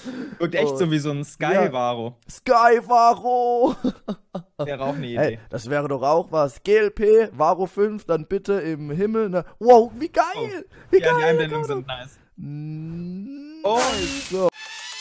Wirkt echt Oh, so wie so ein ja. Sky-Varo. Sky-Varo! Wäre auch eine Hey, Idee. das wäre doch auch was. GLP, Varo 5, dann bitte im Himmel. Ne? Wow, wie Oh. geil! Wie Ja, die geil! Einblendungen sind nice. Nice. So.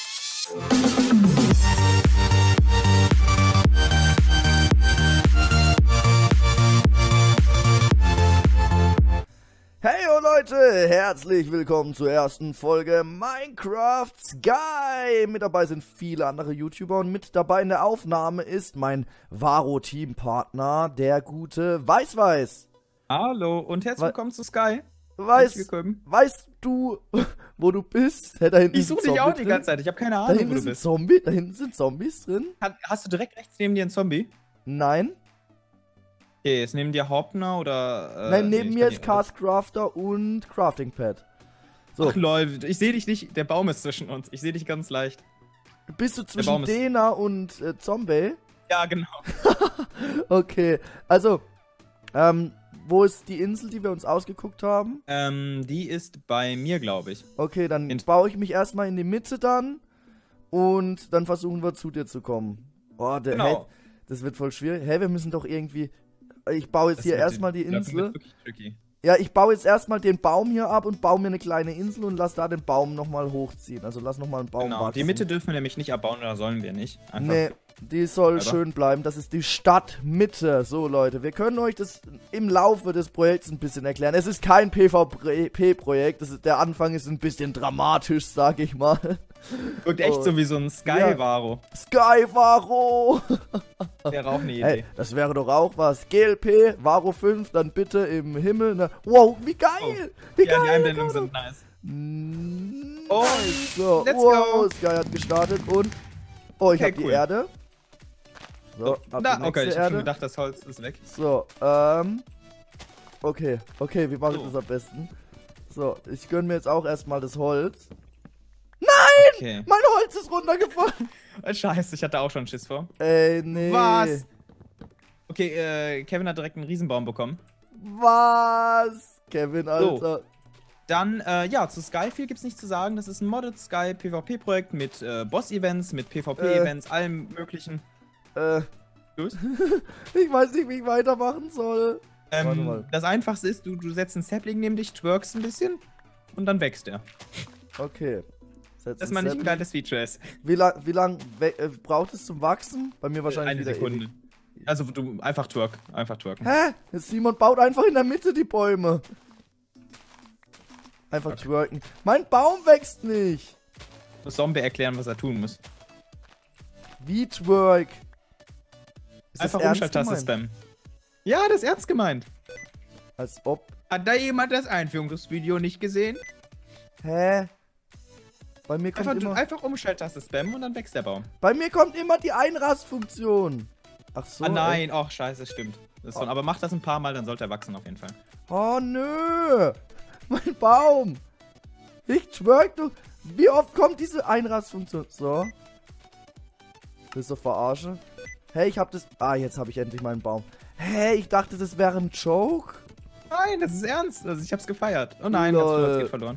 Hey oh Leute, herzlich willkommen zur ersten Folge Minecraft Sky. Mit dabei sind viele andere YouTuber und mit dabei in der Aufnahme ist mein Varo-Teampartner, der gute Weißweiß. Hallo und herzlich willkommen zu Sky. Willkommen. Weißt du, wo du bist? Hey, da hinten Ich ist ein suche dich Zombie auch die drin. ganze Zeit. Ich habe keine Da Ahnung, hinten wo du ist ein bist. Zombie, da hinten sind Zombies drin. Hast du direkt rechts neben dir einen Zombie? Nein, Okay, ist neben dir Hauptner oder. nein, Nee, neben ich mir kann ist die- Castcrafter und Crafting Pad. So, Ach lol, ich sehe dich nicht. Der Baum ist zwischen uns. Ich sehe dich ganz leicht. bist du Baum zwischen ist- Dena und Zombie? Ja, genau. Okay, also, wo ist die Insel, die wir uns ausgeguckt haben? Die ist bei mir, glaube ich. Okay, dann Int- baue ich mich erstmal in die Mitte dann und dann versuchen wir zu dir zu kommen. Oh, Genau. hey, das wird voll schwierig. Hey, wir müssen doch irgendwie. Ich baue jetzt Das hier wird- erstmal die das wird Insel. wirklich tricky. Ja, ich baue jetzt erstmal den Baum hier ab und baue mir eine kleine Insel und lass da den Baum nochmal hochziehen. Also lass nochmal einen Baum Genau. wachsen. Die Mitte dürfen wir nämlich nicht abbauen oder sollen wir nicht. Einfach. Nee, die soll Selber. schön bleiben. Das ist die Stadtmitte. So, Leute, wir können euch das im Laufe des Projekts ein bisschen erklären. Es ist kein PvP-Projekt. Der Anfang ist ein bisschen dramatisch, sag ich mal. Wirkt echt Oh. so wie so ein Sky-Varo. Sky-Varo! Wäre auch eine Idee. Hey, das wäre doch auch was. GLP, Varo 5, dann bitte im Himmel. Ne? Wow, wie geil! Wie Ja, die geil! Einblendungen sind nice. Oh, So, let's wow, go. Sky hat gestartet und. Oh, ich Okay, hab die cool. Erde. So, hab Na, die okay, nächste ich hab schon Erde. gedacht, das Holz ist weg. So, okay, wie mache ich So. das am besten? So, ich gönn mir jetzt auch erstmal das Holz. Okay. Mein Holz ist runtergefallen. Scheiße, ich hatte auch schon Schiss vor. Ey, nee. Was? Okay, Kevin hat direkt einen Riesenbaum bekommen. Was? Kevin, Alter. Dann, ja, zu Skyfield gibt's nichts zu sagen. Das ist ein Modded Sky PvP-Projekt mit Boss-Events, mit PvP-Events, allem möglichen. Los. Ich weiß nicht, wie ich weitermachen soll. Warte mal. Das Einfachste ist, du setzt einen Sapling neben dich, twerkst ein bisschen und dann wächst er. Okay. Setz Das ein mal nicht ein Sapling. geiles Feature ist. Wie lang braucht es zum Wachsen? Bei mir wahrscheinlich Eine wieder Sekunde. ewig. Also du einfach twerken. Hä? Simon baut einfach in der Mitte die Bäume. Einfach Okay. twerken. Mein Baum wächst nicht. Muss Zombie erklären, was er tun muss. Wie twerk? Ist das Einfach ernst Umschalttaste gemeint? spammen. Ja, das ist ernst gemeint. Als ob. Hat da jemand das Einführungsvideo nicht gesehen? Hä? Bei mir kommt Einfach Umschalttaste spammen und dann wächst der Baum. immer die Einrastfunktion. Ach so. Ah nein, ach scheiße, stimmt. Das ist so, aber mach das ein paar Mal, dann sollte er wachsen auf jeden Fall. Oh nö. Mein Baum. Ich twerk du. Wie oft kommt diese Einrastfunktion? So. Willst du verarschen? Hey, ich hab das. Ah, jetzt habe ich endlich meinen Baum. Hey, ich dachte, das wäre ein Joke. Nein, das ist ernst. Also ich hab's gefeiert. Oh nein, Lol. das geht verloren.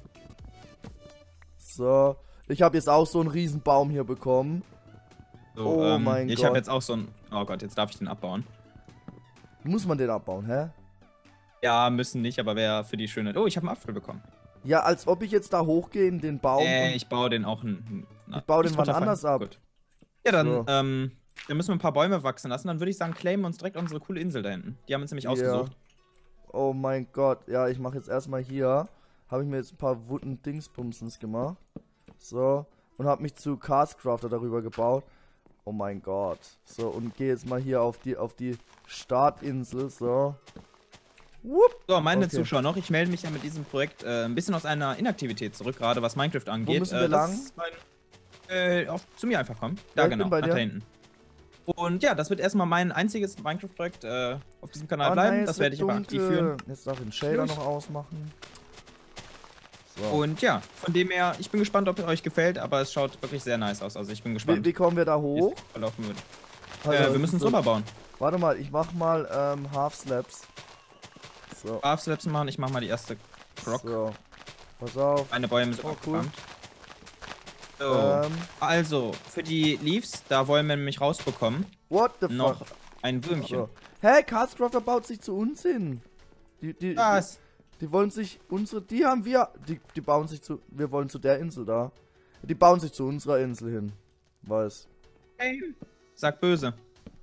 So. Ich habe jetzt auch so einen riesen Baum hier bekommen. So, Oh mein ich Gott. habe jetzt auch so ein. Oh Gott, jetzt darf ich den abbauen. Muss man den abbauen, hä? Ja, müssen nicht, aber wäre für die Schönheit. Oh, ich habe einen Apfel bekommen. Ja, als ob ich jetzt da hochgehe in den Baum. und Ich baue den auch ich baue den wann anders ab. Gut. Ja, dann, So. dann müssen wir ein paar Bäume wachsen lassen. Dann würde ich sagen, claimen wir uns direkt unsere coole Insel da hinten. Die haben uns nämlich ausgesucht. Oh mein Gott. Ja, ich mache jetzt erstmal hier. Habe ich mir jetzt ein paar Wooden Dingsbumsens gemacht. So. Und habe mich zu Castcrafter darüber gebaut. Oh mein Gott. So, und gehe jetzt mal hier auf die Startinsel. So. Whoop. So, meine Okay. Zuschauer noch. Ich melde mich ja mit diesem Projekt ein bisschen aus einer Inaktivität zurück, gerade was Minecraft angeht. müssen wir das lang? ist zu mir einfach kommen. Ja, Da ich genau, bin bei nach dir. da hinten. Und ja, das wird erstmal mein einziges Minecraft-Projekt auf diesem Kanal Oh bleiben. nein, Das es werde ich wird aber aktiv dunkel. führen. Jetzt darf ich den Shader Los. noch ausmachen. So. Und ja, von dem her, ich bin gespannt, ob es euch gefällt, aber es schaut wirklich sehr nice aus. Also ich bin gespannt, Wie kommen wir da wie hoch? es verlaufen wird. Also, Wir müssen es rüber bauen. Warte mal, ich mach mal Half Slaps. So. Half-Slaps machen, ich mach mal die erste Croc. So. Pass auf. Eine Bäume sind Oh, auch cool. gefarmt. So. Also, für die Leaves, da wollen wir nämlich rausbekommen. What the noch fuck? ein Würmchen. So. Hey, Carscrafter baut sich zu uns hin. Was? Die wollen sich die haben wir, die bauen sich wir wollen zu der Insel da. Die bauen sich zu unserer Insel hin. Was? Hey. Sag böse.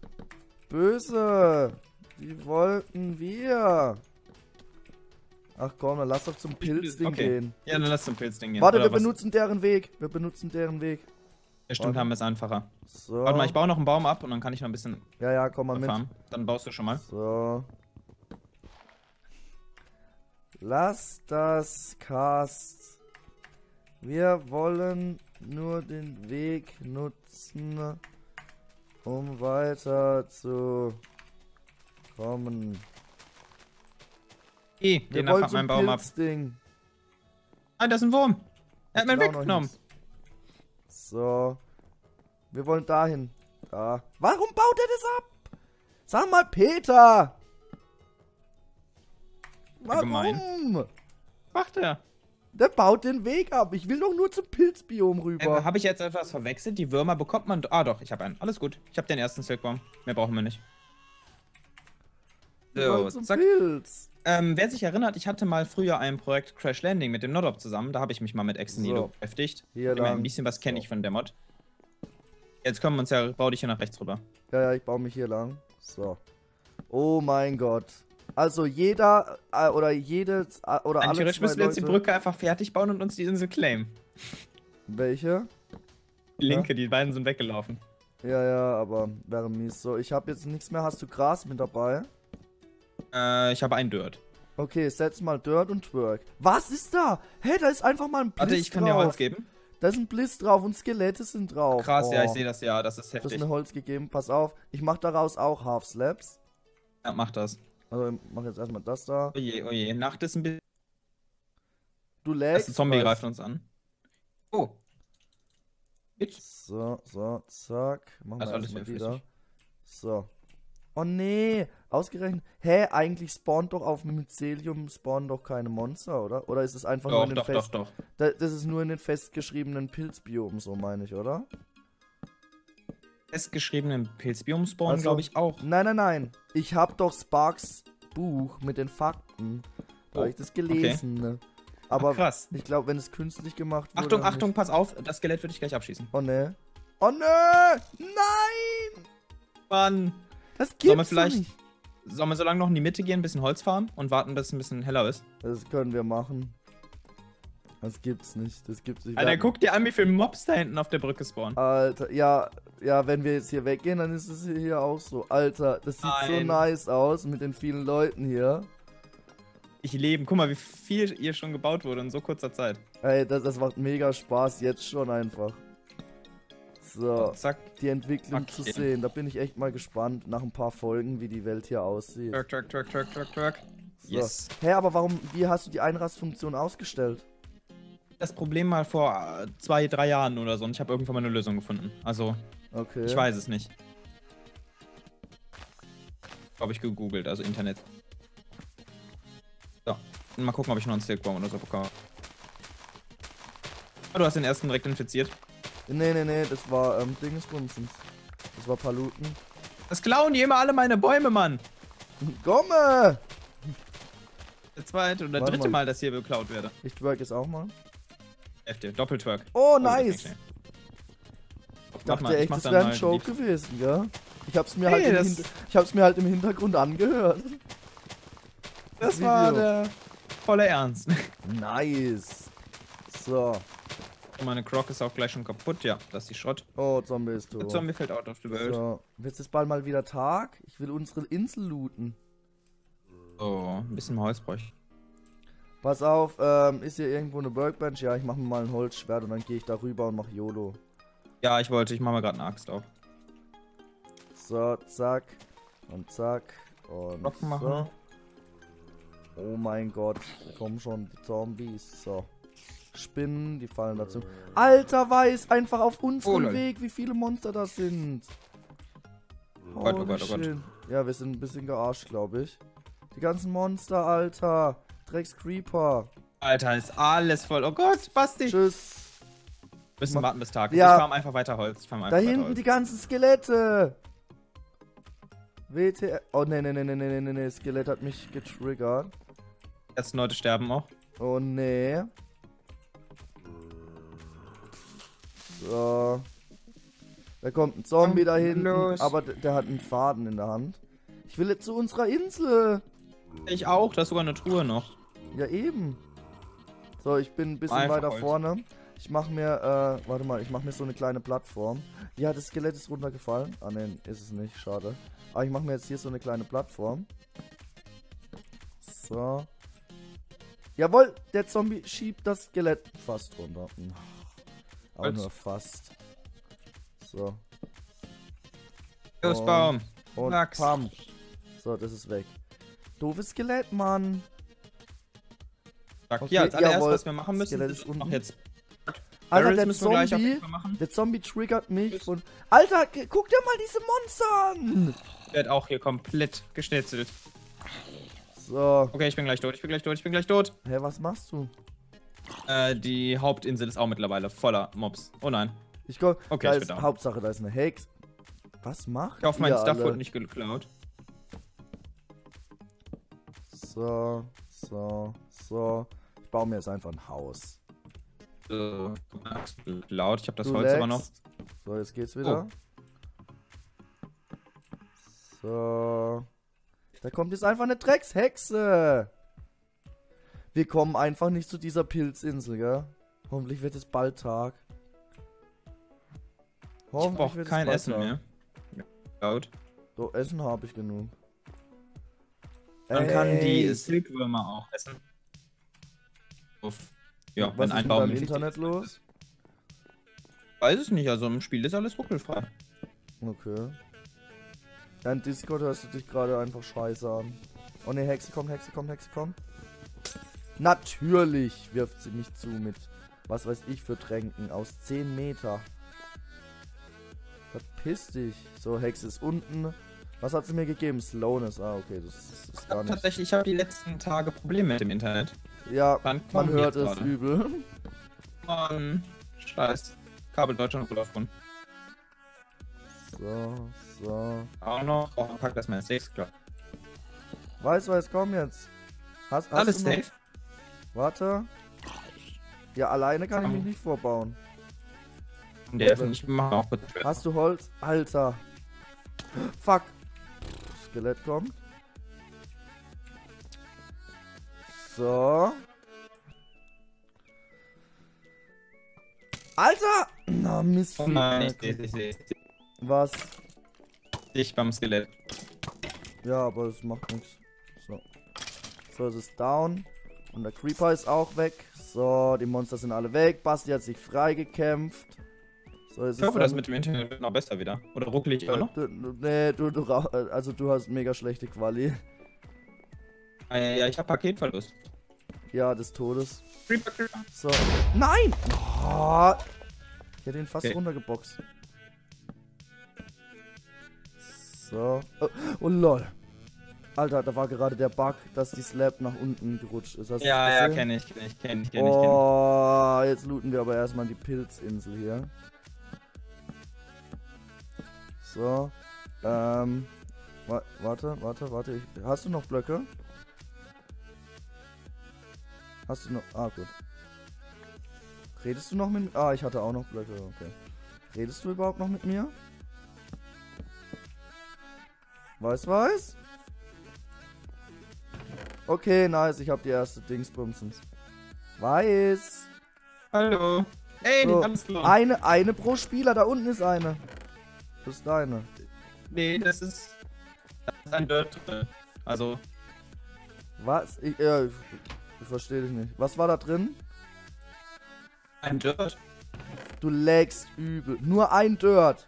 Böse. Die wollten wir. Ach komm, dann lass doch zum Pilzding gehen. Ja, dann lass zum Pilzding gehen. Warte, wir benutzen deren Weg. Ja, stimmt, haben wir es einfacher. So. Warte mal, ich baue noch einen Baum ab und dann kann ich noch ein bisschen Ja, komm mal mit. Dann baust du schon mal. So. Lass das Cast. Wir wollen nur den Weg nutzen, um weiter zu kommen. Geh nach meinem Baum ab. Ah, das ist ein Wurm. Er hat meinen weggenommen. So. Wir wollen dahin. Da. Warum baut er das ab? Sag mal, Peter! Warum? Gemein. Macht er? Der baut den Weg ab. Ich will doch nur zum Pilzbiom rüber. Habe ich jetzt etwas verwechselt? Die Würmer bekommt man... Ah doch, ich habe einen. Alles gut. Ich habe den ersten Silkworm. Mehr brauchen wir nicht. So, zack. Pilz. Wer sich erinnert, ich hatte mal früher ein Projekt Crash Landing mit dem Nodop zusammen. Da habe ich mich mal mit Exenilo beschäftigt. Hier lang. Ein bisschen was kenne ich von der Mod. Jetzt können wir uns ja... Bau dich hier nach rechts rüber. Ja, ich baue mich hier lang. So. Oh mein Gott. Also jeder oder jedes oder alle theoretisch müssen wir jetzt die Brücke einfach fertig bauen und uns die Insel claimen. Welche? Die linke, die beiden sind weggelaufen. Ja, aber wäre mies. So, ich habe jetzt nichts mehr. Hast du Gras mit dabei? Ich habe ein Dirt. Okay, setz mal Dirt und Twerk. Was ist da? Hä, da ist einfach mal ein Bliss. Warte, ich kann dir Holz geben. Da ist ein Bliss drauf und Skelette sind drauf. Krass, ja, ich sehe das, ja, das ist heftig. Du hast mir Holz gegeben, pass auf. Ich mach daraus auch Half Slabs. Ja, mach das. Also, ich mach jetzt erstmal das da. Oje, Nacht ist ein bisschen... Du lagst. Der Zombie greift uns an. Oh. Jetzt. So, zack. Machen wir alles erstmal wieder. So. Oh nee, ausgerechnet. Hä, eigentlich spawnt doch auf Mycelium spawnen doch keine Monster, oder? Oder ist es einfach nur in den Doch. Das ist nur in den festgeschriebenen Pilzbiomen, so meine ich, oder? Festgeschriebenen Pilzbiom spawnen, also, glaube ich, auch. Nein. Ich hab doch Sparks Buch mit den Fakten. Da habe ich das gelesen, ne? Aber krass. Ich glaube, wenn es künstlich gemacht wurde... Achtung, pass auf, das Skelett würde ich gleich abschießen. Oh ne. Nein! Mann. Das gibt's nicht. Sollen wir so lange noch in die Mitte gehen, ein bisschen Holz farmen und warten, bis es ein bisschen heller ist? Das können wir machen. Das gibt's nicht. Alter, guck dir an, wie viele Mobs da hinten auf der Brücke spawnen. Alter, ja, wenn wir jetzt hier weggehen, dann ist es hier auch so. Alter, das sieht so nice aus mit den vielen Leuten hier. Ich lebe. Guck mal, wie viel hier schon gebaut wurde in so kurzer Zeit. Ey, das macht mega Spaß, jetzt schon einfach. So, zack. Die Entwicklung zu sehen. Da bin ich echt mal gespannt, nach ein paar Folgen, wie die Welt hier aussieht. Twerk. So. Yes. Hä, aber wie hast du die Einrastfunktion ausgestellt? Das Problem mal vor 2-3 Jahren oder so und ich habe irgendwann mal eine Lösung gefunden. Also, okay. Ich weiß es nicht. Habe ich gegoogelt, also Internet. So, mal gucken, ob ich noch einen Silkworm oder so bekomme. Oh, du hast den ersten direkt infiziert. Nee, das war Dingensbumsens. Das war Paluten. Das klauen die immer alle meine Bäume, Mann. Gomme! Der zweite oder dritte Mal, dass hier geklaut werde. Ich twerk jetzt auch mal. FD, Doppeltwerk. Oh, nice! Ich dachte echt, das wäre ein Joke gewesen, gell? Ich hab's mir halt im Hintergrund angehört. Das war der volle Ernst. Nice. So. Meine Croc ist auch gleich schon kaputt, ja, das ist die Schrott. Oh, Zombie ist tot. Der Zombie fällt out auf die Welt. So, jetzt ist bald mal wieder Tag. Ich will unsere Insel looten. So, ein bisschen Holz bräuchte ich. Pass auf, ist hier irgendwo eine Workbench? Ja, ich mache mir mal ein Holzschwert und dann gehe ich da rüber und mache YOLO. Ja, ich mache mir gerade eine Axt auf. So, zack. Und zack. Und Blocken machen. So. Oh mein Gott, da kommen schon die Zombies. So. Spinnen, die fallen dazu. Alter, weiß einfach auf unserem Weg, wie viele Monster das sind. Oh Gott. Ja, wir sind ein bisschen gearscht, glaube ich. Die ganzen Monster, Alter. Drecks Creeper. Alter, ist alles voll. Oh Gott, Basti. Tschüss. Müssen warten bis Tag. Ja. Ich farm einfach weiter Holz. Da hinten die ganzen Skelette. WTF. Oh, nee. Skelett hat mich getriggert. Jetzt Leute sterben auch. Oh, nee. So. Da kommt ein Zombie da hinten. Aber der hat einen Faden in der Hand. Ich will jetzt zu unserer Insel. Ich auch. Da ist sogar eine Truhe noch. Ja, eben. So, ich bin ein bisschen Einfach weiter Holz. vorne. Ich mache mir, warte mal, ich mache mir so eine kleine Plattform. Ja, das Skelett ist runtergefallen. Ah, ne, ist es nicht, schade. Aber ich mache mir jetzt hier so eine kleine Plattform. So. Jawohl, der Zombie schiebt das Skelett fast runter. Aber Holz. nur fast. So. Los, Baum. Und Wachs. pam. So, das ist weg. Doofes Skelett, Mann. Okay, Okay, ja, als allererstes, jawohl. was wir machen müssen, Skelett ist ist unten. noch jetzt. Alter, Barrels der müssen wir gleich auf jeden Zombie, Fall machen. der Zombie triggert mich und... Alter, guck dir mal diese Monster an! Der wird auch hier komplett geschnitzelt. So. Okay, ich bin gleich tot, ich bin gleich tot. Hä, was machst du? Die Hauptinsel ist auch mittlerweile voller Mobs. Oh nein. Ich komm, Okay, da ich bin ist down. Hauptsache, da ist eine Hex. Was macht Ich hoffe, mein ihr Stuff alle? wurde nicht geklaut. So. Ich baue mir jetzt einfach ein Haus. Laut, ich habe das Du Holz aber noch. lagst. So, jetzt geht's wieder. So. Da kommt jetzt einfach eine Dreckshexe. Wir kommen einfach nicht zu dieser Pilzinsel, gell? Hoffentlich wird es bald Tag. Ich brauche wird es kein bald Essen Tag. mehr. Laut. So, Essen habe ich genug. Man kann die Ey, Silkwürmer auch essen. Uff. Ja, was wenn ist ein mit Baum deinem infiziert Internet ist. los? Weiß es nicht, also im Spiel ist alles ruckelfrei. Okay. Dein Discord hörst du dich gerade einfach scheiße an. Oh ne, Hexe kommt. Natürlich wirft sie mich zu mit, was weiß ich, für Tränken aus 10 Meter. Verpiss dich. So, Hexe ist unten. Was hat sie mir gegeben? Slowness. Ah, okay, das ist gar nicht. Tatsächlich, ich habe die letzten Tage Probleme mit dem Internet. Ja, Wann man kommen die hört jetzt es gerade? übel. Mann, scheiß. Kabel Deutschland Vodafone. So. Auch noch. Oh, pack das mal in Safe, klar. Weiß, komm jetzt. Hast Alles du noch... safe? Warte. Ja, alleine kann ich mich nicht vorbauen. Der ich mache auch kurz. Hast du Holz? Alter. Fuck. Skelett kommt. So. Alter! Na, Mist. Oh nein, ich sehe Was? dich beim Skelett. Ja, aber das macht nichts. So, es ist down. Und der Creeper ist auch weg. So, die Monster sind alle weg. Basti hat sich freigekämpft. So, Ich hoffe, das mit dem Internet wird noch besser wieder. Oder ruckelig immer noch? Nee, also du hast mega schlechte Quali. Ja, ich habe Paketverlust. Ja, des Todes. Creeper. So. Nein! Oh, ich hätte ihn fast Okay. runtergeboxt. So. Oh, lol. Alter, da war gerade der Bug, dass die Slab nach unten gerutscht ist. Hast du das Ja, gesehen? kenn ich. Oh, jetzt looten wir aber erstmal die Pilzinsel hier. So. Warte. Hast du noch Blöcke? Hast du noch... Ah, gut. Redest du noch mit... Ah, ich hatte auch noch Blöcke, okay. Redest du überhaupt noch mit mir? Weiß? Okay, nice, ich habe die erste Dingsbumsens. Weiß. Hallo. Ey, So, alles klar. eine pro Spieler, da unten ist eine. Das ist deine. Nee, das ist ein Dirt drin. Also, Was? Ich verstehe dich nicht. Was war da drin? ein Dirt. Du lagst übel. Nur ein Dirt.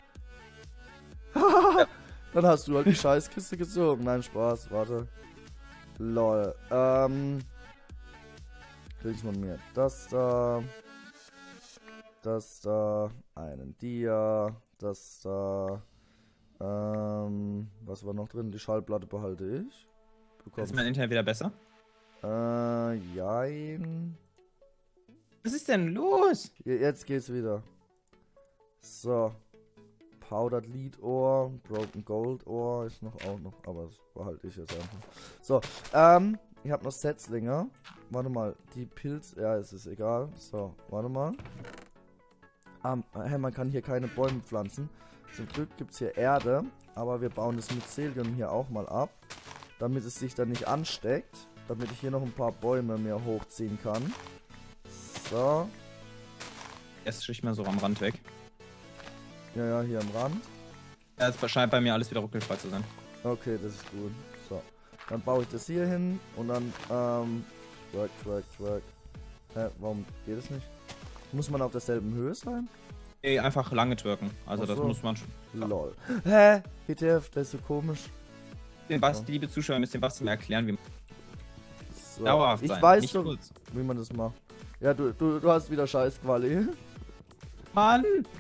Dann hast du halt die Scheißkiste gezogen. Nein, Spaß. Warte. Lol. Krieg ich von mir das da. Das da. Einen Dia. Das da. Was war noch drin? Die Schallplatte behalte ich. Ist mein Internet wieder besser? Jein. Was ist denn los? Jetzt geht's wieder. So. Powdered Lead Ore, Broken Gold Ore ist auch noch, aber das behalte ich jetzt einfach. So, ich habe noch Setzlinge. Warte mal, die Pilz, ja, es ist egal. So, warte mal. Hey, man kann hier keine Bäume pflanzen. Zum Glück gibt es hier Erde, aber wir bauen das Mycelium hier auch mal ab, damit es sich dann nicht ansteckt, damit ich hier noch ein paar Bäume mehr hochziehen kann. So. Erst schlicht mal so am Rand weg. Ja, hier am Rand. Ja, es scheint bei mir alles wieder ruckelfrei zu sein. Okay, das ist gut. So. Dann baue ich das hier hin und dann, Track. Hä, warum geht es nicht? Muss man auf derselben Höhe sein? Nee, einfach lange twerken. Also Ach so. das muss man schon. Lol. Hä? WTF, das ist so komisch. Den Basti, liebe Zuschauer, müsst den Basti mal erklären, wie man So. dauerhaft Ich sein, weiß nicht doch, kurz. wie man das macht. Ja, du hast wieder scheiß Quali. Mann!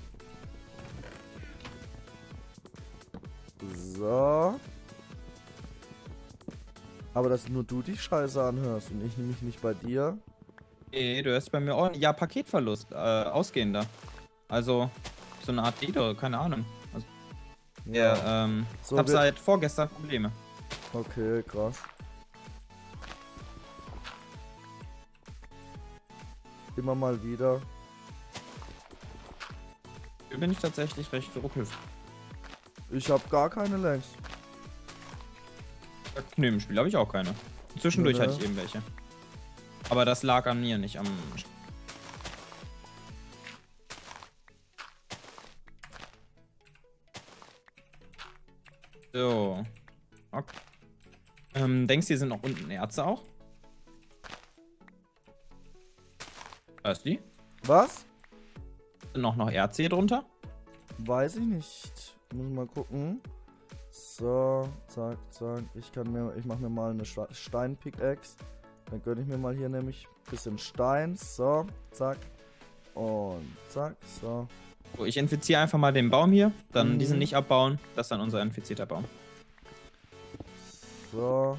So. Aber dass nur du dich scheiße anhörst und ich nämlich nicht bei dir. Nee, du hast bei mir auch ja Paketverlust, ausgehender. Also, so eine Art Lieder, keine Ahnung. Also, Ja. ich hab seit vorgestern Probleme. Okay, krass. Immer mal wieder. Hier bin ich tatsächlich recht ruckelfrei. Ich habe gar keine längst. Nee, im Spiel habe ich auch keine. Zwischendurch Ne. hatte ich eben welche. Aber das lag an mir, nicht am... So. Okay. Denkst du, hier sind noch unten Erze auch? Hörst du die? Was? Sind noch Erze hier drunter? Weiß ich nicht. Muss mal gucken. So, zack. Ich mache mir mal eine Stein-Pickaxe. Dann gönne ich mir mal hier nämlich ein bisschen Stein. So, zack. Und zack, so. So, ich infiziere einfach mal den Baum hier. Dann diesen nicht abbauen. Das ist dann unser infizierter Baum. So.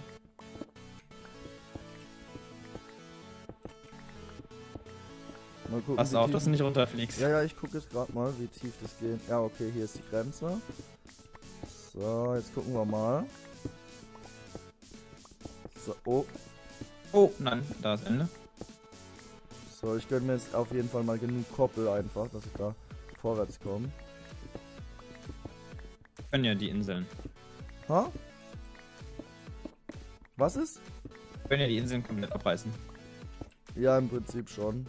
Mal gucken, Pass auf, dass du nicht runterfliegst. Ja, ich gucke jetzt gerade mal, wie tief das geht. Ja, okay, hier ist die Grenze. So, jetzt gucken wir mal. So, oh. Oh, nein, da ist Ende. So, ich gönne mir jetzt auf jeden Fall mal genug Koppel einfach, dass ich da vorwärts komme. Können ja die Inseln. Ha? Was ist? Können ja die Inseln komplett abreißen. Ja, im Prinzip schon.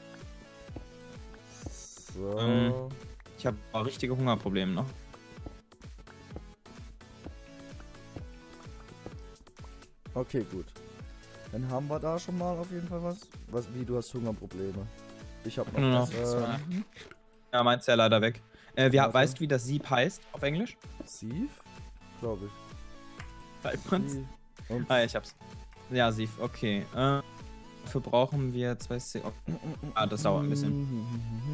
So. Ich habe richtige Hungerprobleme noch. Okay, gut. Dann haben wir da schon mal auf jeden Fall was. Wie, du hast Hungerprobleme? Ich habe Nur noch noch was. zwei. Ja, meins ist ja leider weg. Okay. Weißt du, wie das Sieb heißt auf Englisch? Sieve? Glaube ich. Schreibt man's? Sieve. Und Ah, ich hab's. Ja, Sieb, okay. Dafür brauchen wir 2 C. Okay. Ah, das dauert ein bisschen.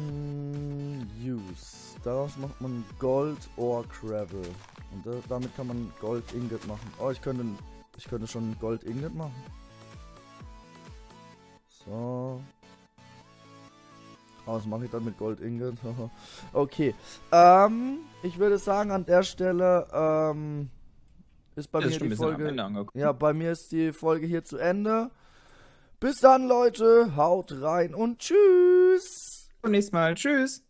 Use. Daraus macht man Gold or Gravel. Und damit kann man Gold Ingot machen. Oh, ich könnte schon Gold Ingot machen. So. Was mache ich dann mit Gold Ingot? Okay. Ich würde sagen, an der Stelle ist bei mir die Folge. Ja, bei mir ist die Folge hier zu Ende. Bis dann, Leute. Haut rein und tschüss. Zum nächsten Mal. Tschüss.